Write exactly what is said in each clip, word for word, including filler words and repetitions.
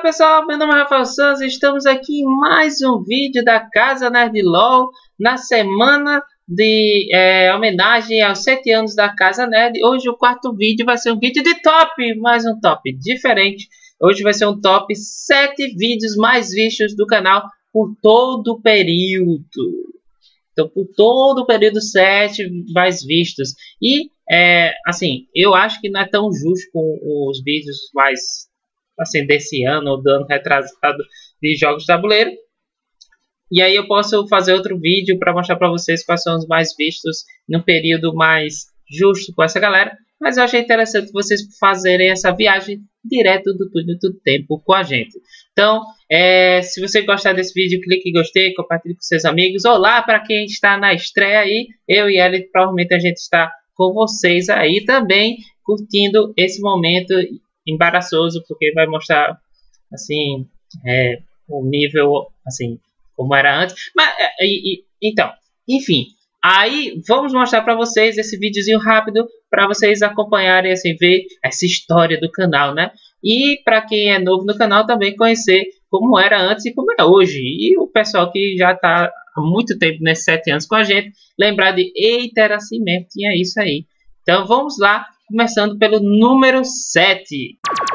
pessoal, meu nome é Rafael Santos e estamos aqui em mais um vídeo da Casa Nerd LOL na semana de é, homenagem aos sete anos da Casa Nerd. Hoje o quarto vídeo vai ser um vídeo de top, mais um top diferente. Hoje vai ser um top sete vídeos mais vistos do canal por todo o período. Então, por todo o período sete mais vistos. E, é, assim, eu acho que não é tão justo com os vídeos mais, assim, desse ano ou do ano retrasado de jogos de tabuleiro. E aí eu posso fazer outro vídeo para mostrar para vocês quais são os mais vistos no período mais justo com essa galera. Mas eu achei interessante vocês fazerem essa viagem direto do túnel do tempo com a gente. Então, é, se você gostar desse vídeo, clique em gostei, compartilhe com seus amigos. Olá para quem está na estreia aí. Eu e Ellie, provavelmente a gente está com vocês aí também, curtindo esse momento embaraçoso, porque vai mostrar, assim, é, o nível, assim, como era antes. Mas, e, e, então, enfim, aí vamos mostrar para vocês esse videozinho rápido para vocês acompanharem, assim, ver essa história do canal, né? E para quem é novo no canal também conhecer como era antes e como é hoje. E o pessoal que já está há muito tempo nesses sete anos com a gente, lembrar de eita, era assim mesmo, tinha isso aí. Então vamos lá, começando pelo número sete.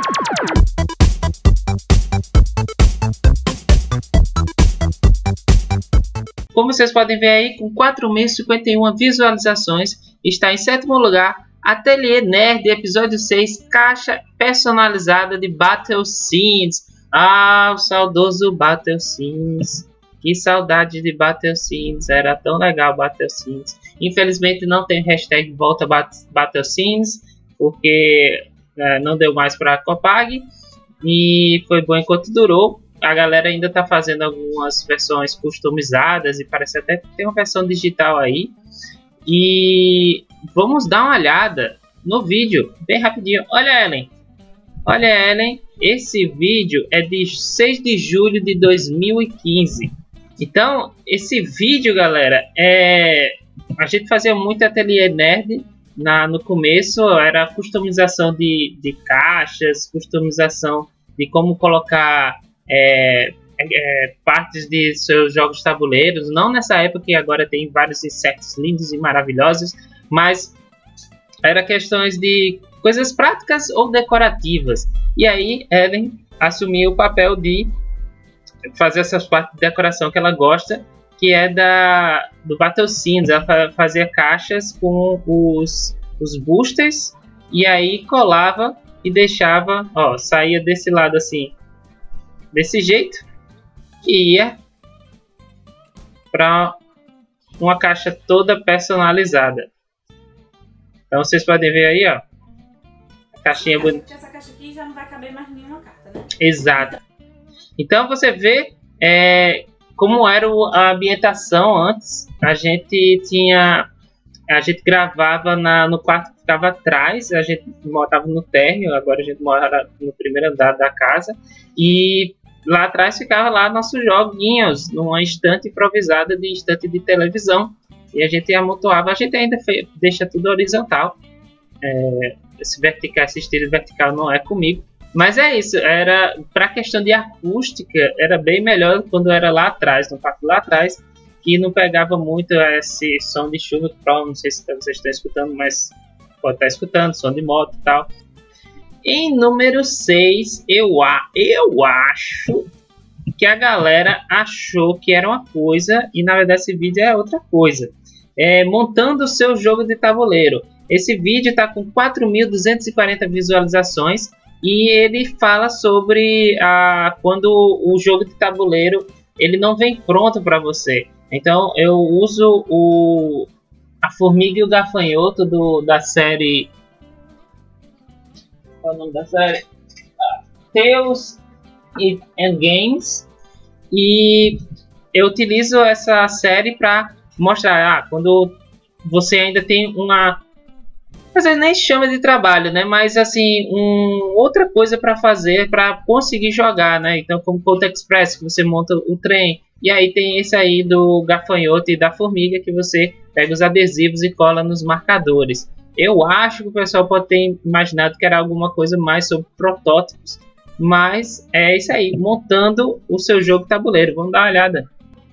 Como vocês podem ver aí, com quatro mil e cinquenta e uma visualizações, está em sétimo lugar, Ateliê Nerd, episódio seis, caixa personalizada de Battle Scenes. Ah, o saudoso Battle Scenes. Que saudade de Battle Scenes, era tão legal Battle Scenes. Infelizmente não tem hashtag volta Battle Scenes, porque é, não deu mais para a Copag. E foi bom enquanto durou. A galera ainda está fazendo algumas versões customizadas e parece até que tem uma versão digital aí. E vamos dar uma olhada no vídeo, bem rapidinho. Olha, Ellen. Olha, Ellen. Esse vídeo é de seis de julho de dois mil e quinze. Então, esse vídeo, galera, é... a gente fazia muito Ateliê Nerd na, no começo. Era customização de, de caixas, customização de como colocar... É, é, partes de seus jogos tabuleiros, não nessa época que agora tem vários insetos lindos e maravilhosos, mas era questões de coisas práticas ou decorativas. E aí Ellen assumiu o papel de fazer essas partes de decoração que ela gosta, que é da do Battle Scenes. Ela fazia caixas com os, os boosters e aí colava e deixava, ó, saía desse lado assim, desse jeito, que ia para uma caixa toda personalizada. Então vocês podem ver aí, ó, a caixinha bonita. Essa caixa aqui já não vai caber mais nenhuma carta, né? Exato. Então você vê é, como era a ambientação antes. A gente tinha, a gente gravava na, no quarto que ficava atrás. A gente morava no térreo, agora a gente mora no primeiro andar da casa. E lá atrás ficava lá nossos joguinhos, numa estante improvisada de estante de televisão. E a gente amontoava, a gente ainda fez, deixa tudo horizontal. É, esse vertical, esse estilo vertical não é comigo. Mas é isso, era para questão de acústica, era bem melhor quando era lá atrás, no quarto lá atrás, que não pegava muito esse som de chuva, que não sei se vocês estão escutando, mas pode estar escutando, som de moto e tal. Em número seis, eu, a, eu acho que a galera achou que era uma coisa e na verdade esse vídeo é outra coisa. É, montando o seu jogo de tabuleiro. Esse vídeo está com quatro mil duzentas e quarenta visualizações e ele fala sobre a, quando o jogo de tabuleiro ele não vem pronto para você. Então eu uso o, a formiga e o gafanhoto do, da série... Qual é o nome da série? Ah, Tales and Games. E eu utilizo essa série para mostrar, ah, quando você ainda tem uma... Às vezes nem chama de trabalho, né? Mas assim, um, outra coisa para fazer para conseguir jogar, né? Então, como Colt Express, que você monta o trem. E aí tem esse aí do gafanhoto e da formiga, que você pega os adesivos e cola nos marcadores. Eu acho que o pessoal pode ter imaginado que era alguma coisa mais sobre protótipos. Mas é isso aí, montando o seu jogo tabuleiro. Vamos dar uma olhada.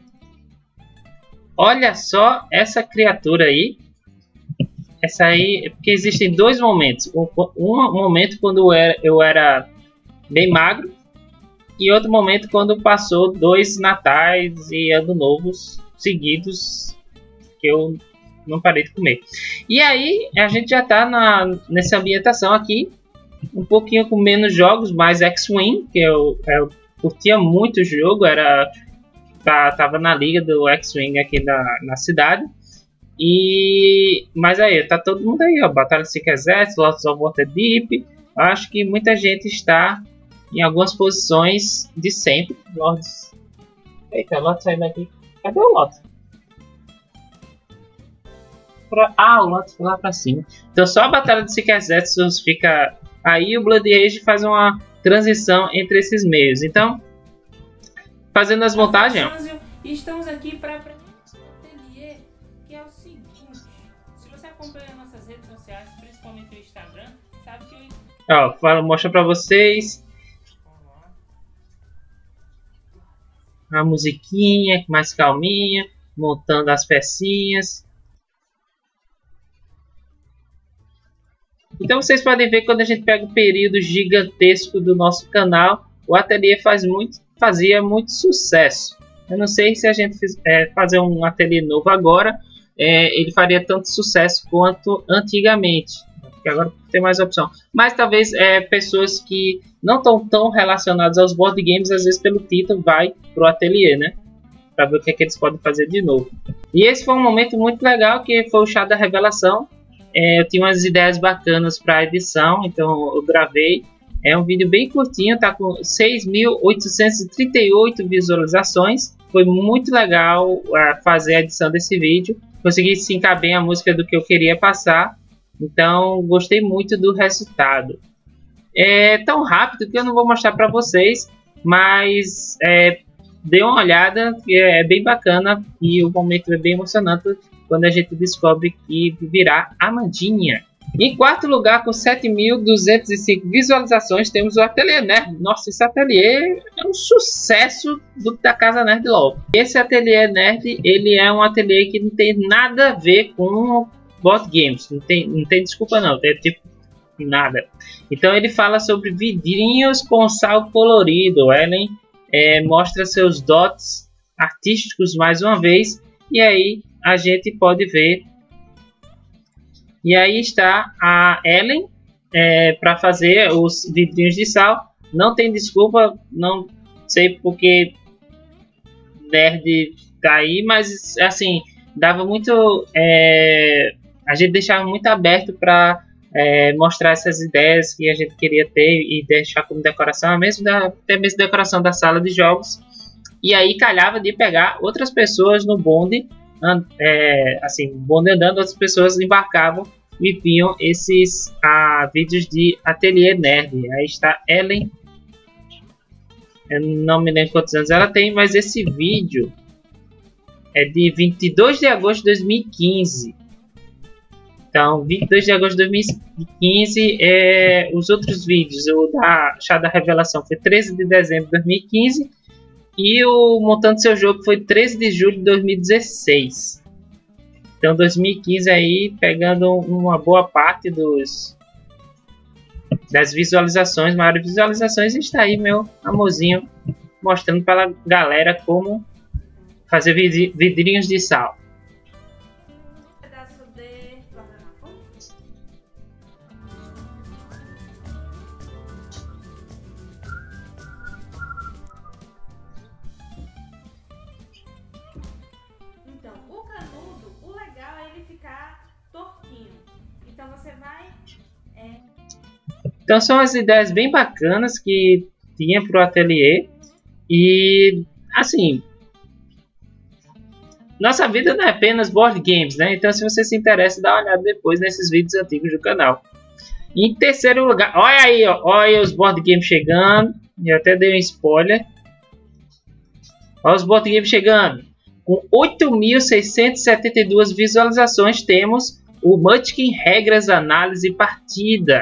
Olha só essa criatura aí. Essa aí, porque existem dois momentos. Um, um momento quando eu era, eu era bem magro. E outro momento quando passou dois natais e ano novos seguidos. Que eu não parei de comer. E aí, a gente já tá na, nessa ambientação aqui. Um pouquinho com menos jogos, mais X-Wing. Que eu, eu curtia muito o jogo. Era, tá, tava na liga do X-Wing aqui na, na cidade. E, mas aí, tá todo mundo aí, ó. Batalha de Cinco Exércitos, Lotus of Waterdeep. Acho que muita gente está em algumas posições de sempre. Lords. Eita, o Lotus saindo daqui. Cadê o Lotus? Pra... Ah, o Lotus foi lá pra cima. Então só a Batalha de Cinco Exércitos fica aí. O Blood Rage faz uma transição entre esses meios. Então, fazendo as montagens. E estamos aqui para que é o seguinte, se você acompanha nossas redes sociais, principalmente o Instagram, sabe que eu... Ó, falo, mostra pra vocês a musiquinha mais calminha, montando as pecinhas. Então vocês podem ver que quando a gente pega o período gigantesco do nosso canal, o ateliê faz muito, fazia muito sucesso. Eu não sei se a gente fiz, é, fazer um ateliê novo agora, É, ele faria tanto sucesso quanto antigamente, porque agora tem mais opção. Mas talvez é, pessoas que não estão tão relacionadas aos board games, às vezes pelo título, vai pro ateliê, né? Para ver o que, é que eles podem fazer de novo. E esse foi um momento muito legal, que foi o chá da revelação. É, eu tinha umas ideias bacanas para edição, então eu gravei. É um vídeo bem curtinho, tá com seis mil oitocentas e trinta e oito visualizações. Foi muito legal uh, fazer a edição desse vídeo. Consegui sincar bem a música do que eu queria passar. Então, gostei muito do resultado. É tão rápido que eu não vou mostrar para vocês. Mas é, dê uma olhada, que é bem bacana. E o momento é bem emocionante quando a gente descobre que virá Amandinha. Em quarto lugar, com sete mil duzentas e cinco visualizações, temos o Ateliê Nerd. Nossa, esse ateliê é um sucesso do, da Casa Nerd Logo. Esse Ateliê Nerd, ele é um ateliê que não tem nada a ver com board games. Não tem, não tem desculpa não, tem tipo nada. Então ele fala sobre vidrinhos com sal colorido. Ellen é, mostra seus dotes artísticos mais uma vez. E aí a gente pode ver. E aí está a Ellen é, para fazer os vidrinhos de sal. Não tem desculpa, não sei porque nerd tá aí, mas assim, dava muito. É, a gente deixava muito aberto para é, mostrar essas ideias que a gente queria ter e deixar como decoração, mesmo da, até mesmo decoração da sala de jogos. E aí calhava de pegar outras pessoas no bonde. É, assim, bonde andando, outras pessoas embarcavam e viam esses ah, vídeos de Ateliê Nerd. Aí está Ellen. Eu não me lembro quantos anos ela tem, mas esse vídeo é de vinte e dois de agosto de dois mil e quinze. Então, vinte e dois de agosto de dois mil e quinze. É, os outros vídeos, o da Chá da Revelação foi treze de dezembro de dois mil e quinze. E o Montando Seu Jogo foi treze de julho de dois mil e dezesseis. Então dois mil e quinze aí pegando uma boa parte dos das visualizações, maiores visualizações. Está aí meu amorzinho mostrando para a galera como fazer vidrinhos de sal. Então, o canudo, o legal é ele ficar tortinho. Então você vai... É... Então são as ideias bem bacanas que tinha para o ateliê. E assim, nossa vida não é apenas board games, né? Então se você se interessa, dá uma olhada depois nesses vídeos antigos do canal. Em terceiro lugar, olha aí, ó, olha os board games chegando. Eu até dei um spoiler. Olha os board games chegando. Com oito mil seiscentas e setenta e duas visualizações, temos o Munchkin Regras Análise Partida.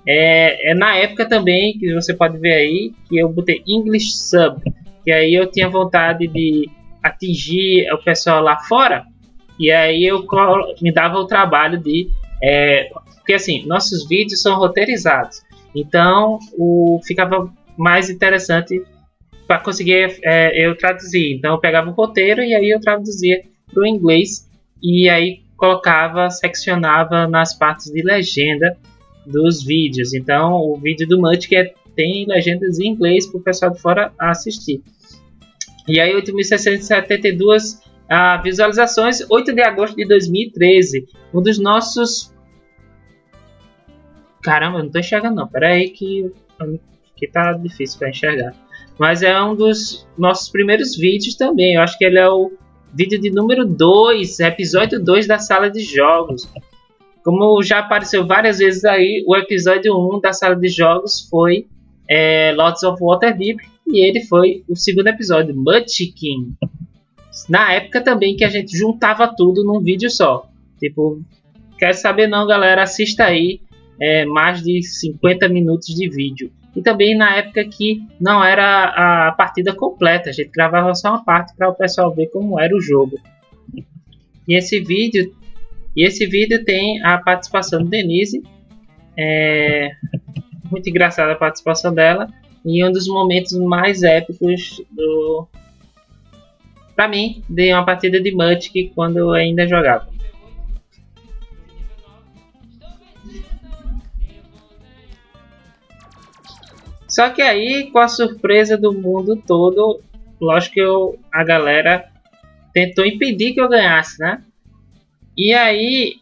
É, é na época também que você pode ver aí que eu botei English Sub, que aí eu tinha vontade de atingir o pessoal lá fora, e aí eu me dava o trabalho de é, porque assim, nossos vídeos são roteirizados, então o, ficava mais interessante para conseguir é, eu traduzir. Então eu pegava o roteiro e aí eu traduzia para o inglês e aí colocava, seccionava nas partes de legenda dos vídeos. Então o vídeo do Munchkin é, tem legendas em inglês para o pessoal de fora assistir. E aí oito mil seiscentas e setenta e dois ah, visualizações, oito de agosto de dois mil e treze. Um dos nossos... Caramba, eu não tô enxergando não, pera aí que, que tá difícil para enxergar. Mas é um dos nossos primeiros vídeos também. Eu acho que ele é o vídeo de número dois, episódio dois da sala de jogos. Como já apareceu várias vezes aí, o episódio um da sala de jogos foi é, Lords of Waterdeep. E ele foi o segundo episódio, Munchkin. Na época também que a gente juntava tudo num vídeo só. Tipo, quer saber não, galera? Assista aí. É, mais de cinquenta minutos de vídeo. E também na época que não era a partida completa, a gente gravava só uma parte para o pessoal ver como era o jogo. E esse vídeo, e esse vídeo tem a participação de Denise, é, muito engraçada a participação dela, e um dos momentos mais épicos do, para mim, de uma partida de Munchkin quando eu ainda jogava. Só que aí, com a surpresa do mundo todo, lógico que eu, a galera tentou impedir que eu ganhasse, né? E aí,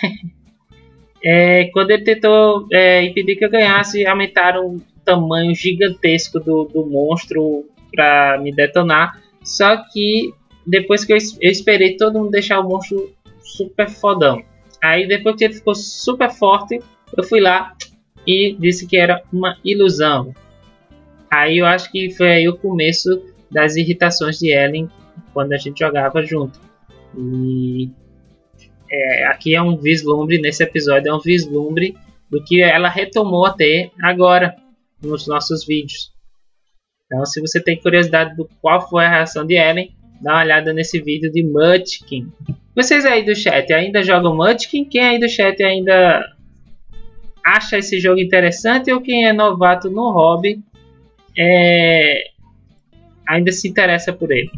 é, quando ele tentou é, impedir que eu ganhasse, aumentaram o tamanho gigantesco do, do monstro para me detonar. Só que depois que eu, eu esperei todo mundo deixar o monstro super fodão. Aí depois que ele ficou super forte, eu fui lá e disse que era uma ilusão. Aí eu acho que foi aí o começo das irritações de Ellen quando a gente jogava junto. E é, aqui é um vislumbre, nesse episódio é um vislumbre do que ela retomou a ter agora nos nossos vídeos. Então se você tem curiosidade do qual foi a reação de Ellen, dá uma olhada nesse vídeo de Munchkin. Vocês aí do chat ainda jogam Munchkin? Quem aí do chat ainda acha esse jogo interessante, ou quem é novato no hobby é, ainda se interessa por ele?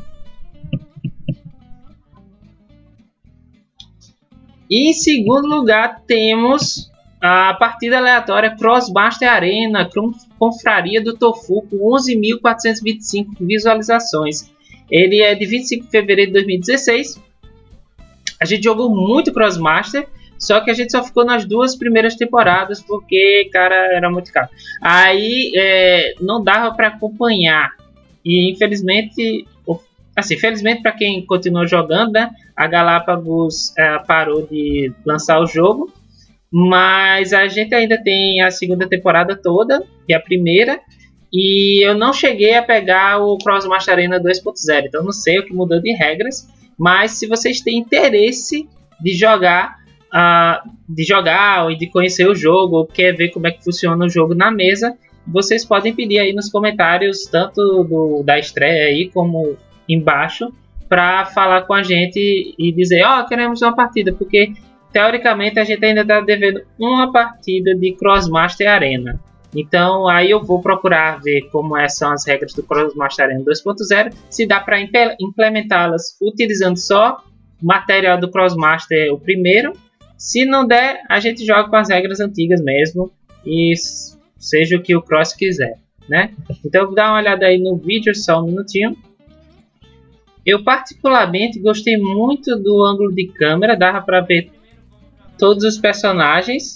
E em segundo lugar temos a partida aleatória Crossmaster Arena com Confraria do Tofu com onze mil quatrocentos e vinte e cinco visualizações. Ele é de vinte e cinco de fevereiro de dois mil e dezesseis. A gente jogou muito Crossmaster, só que a gente só ficou nas duas primeiras temporadas porque, cara, era muito caro. Aí é, não dava para acompanhar. E infelizmente, assim, felizmente para quem continuou jogando, né, a Galápagos é, parou de lançar o jogo. Mas a gente ainda tem a segunda temporada toda, que é a primeira. E eu não cheguei a pegar o Crossmaster Arena dois ponto zero, então não sei o que mudou de regras. Mas se vocês têm interesse de jogar, uh, de jogar e de conhecer o jogo, ou quer ver como é que funciona o jogo na mesa, vocês podem pedir aí nos comentários, tanto do, da estreia aí como embaixo, para falar com a gente e dizer, ó, oh, queremos uma partida, porque teoricamente a gente ainda está devendo uma partida de Crossmaster Arena. Então aí eu vou procurar ver como são as regras do Crossmaster Arena dois ponto zero, se dá para implementá-las utilizando só o material do Crossmaster, o primeiro. Se não der, a gente joga com as regras antigas mesmo, e seja o que o Cross quiser, né? Então dá uma olhada aí no vídeo, só um minutinho. Eu particularmente gostei muito do ângulo de câmera, dava para ver todos os personagens.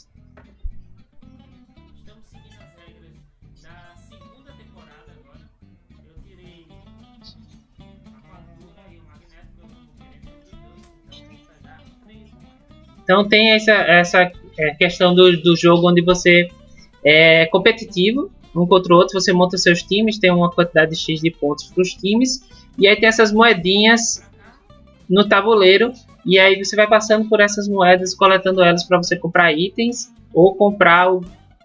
Então tem essa, essa questão do, do jogo onde você é competitivo um contra o outro, você monta seus times, tem uma quantidade X de pontos para os times, e aí tem essas moedinhas no tabuleiro, e aí você vai passando por essas moedas, coletando elas para você comprar itens ou comprar o,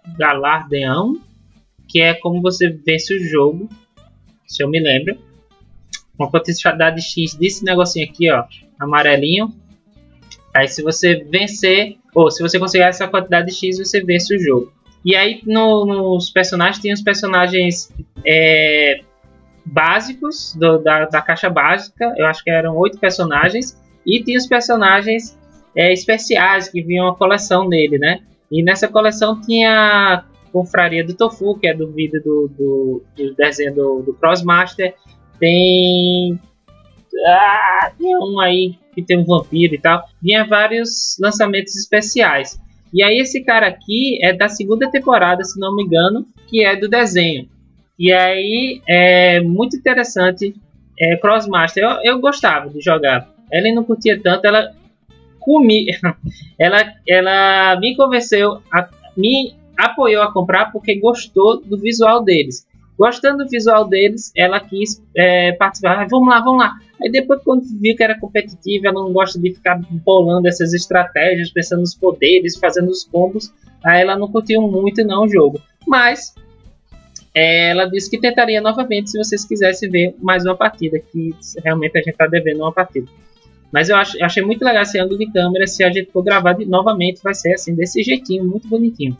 galardeão, que é como você vence o jogo, se eu me lembro. Uma quantidade X desse negocinho aqui, ó, amarelinho. Aí se você vencer, ou se você conseguir essa quantidade X, você vence o jogo. E aí no, nos personagens, tem os personagens é, básicos do, da, da caixa básica. Eu acho que eram oito personagens. E tem os personagens é, especiais que vinham a coleção dele, né? E nessa coleção tinha a Confraria do Tofu, que é do vídeo do, do, do desenho do, do Crossmaster. Tem... Ah, tem um aí que tem um vampiro e tal. Tinha vários lançamentos especiais. E aí esse cara aqui é da segunda temporada, se não me engano, que é do desenho. E aí é muito interessante. É, Crossmaster, eu, eu gostava de jogar. Ela não curtia tanto, ela comi, ela, ela me convenceu, a, me apoiou a comprar porque gostou do visual deles. Gostando do visual deles, ela quis é, participar. Ah, vamos lá, vamos lá. Aí depois, quando viu que era competitiva, ela não gosta de ficar bolando essas estratégias, pensando nos poderes, fazendo os combos. Aí ela não curtiu muito não o jogo. Mas é, ela disse que tentaria novamente se vocês quisessem ver mais uma partida, que realmente a gente está devendo uma partida. Mas eu acho, achei muito legal esse ângulo de câmera. Se a gente for gravar de, novamente, vai ser assim, desse jeitinho, muito bonitinho.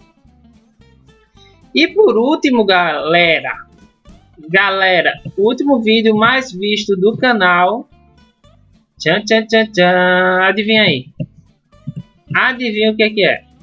E por último, galera, galera, o último vídeo mais visto do canal. Tchan, tchan, tchan, tchan. Adivinha aí? Adivinha o que é que é?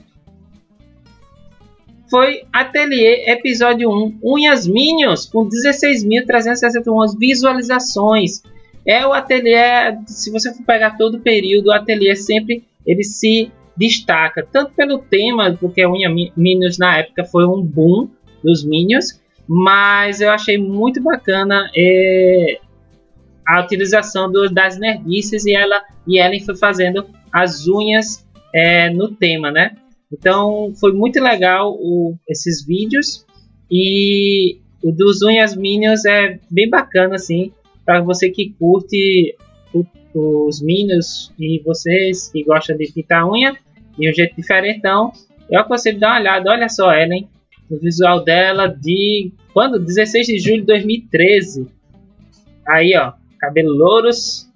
Foi Ateliê Episódio um, Unhas Minions, com dezesseis mil trezentas e sessenta e uma visualizações. É o Ateliê, se você for pegar todo o período, o Ateliê sempre ele se destaca, tanto pelo tema, porque a Unha Minions na época foi um boom dos Minions, mas eu achei muito bacana é, a utilização do, das nerdices e ela e Ellen foi fazendo as unhas é, no tema, né? Então foi muito legal o, esses vídeos, e o dos Unhas Minions é bem bacana assim, para você que curte o, os Minions e vocês que gostam de pintar unha de um jeito diferentão, eu aconselho dar uma olhada. Olha só ela, hein? O visual dela de quando? dezesseis de julho de dois mil e treze. Aí, ó, cabelo louros.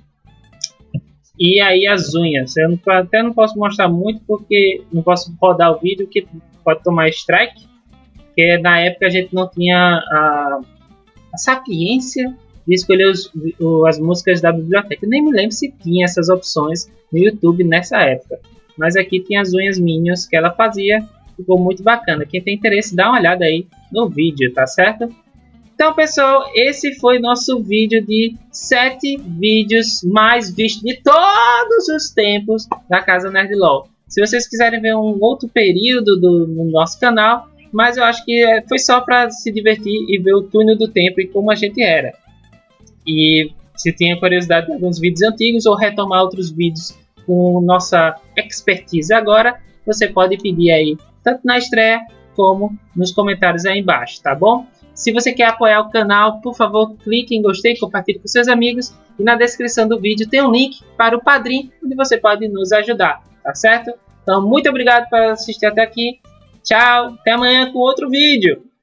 E aí as unhas. Eu não, até não posso mostrar muito porque não posso rodar o vídeo, que pode tomar strike. Porque na época a gente não tinha a, a sapiência de escolher os, as músicas da biblioteca. Eu nem me lembro se tinha essas opções no YouTube nessa época. Mas aqui tem as unhas Minions que ela fazia. Ficou muito bacana. Quem tem interesse, dá uma olhada aí no vídeo, tá certo? Então, pessoal, esse foi nosso vídeo de sete vídeos mais vistos de todos os tempos da Casa Nerd LOL. Se vocês quiserem ver um outro período do, do nosso canal, mas eu acho que foi só para se divertir e ver o túnel do tempo e como a gente era. E se tem curiosidade de alguns vídeos antigos ou retomar outros vídeos com nossa expertise agora, você pode pedir aí, tanto na estreia como nos comentários aí embaixo, tá bom? Se você quer apoiar o canal, por favor, clique em gostei, compartilhe com seus amigos. E na descrição do vídeo tem um link para o Padrim, onde você pode nos ajudar, tá certo? Então, muito obrigado por assistir até aqui. Tchau, até amanhã com outro vídeo.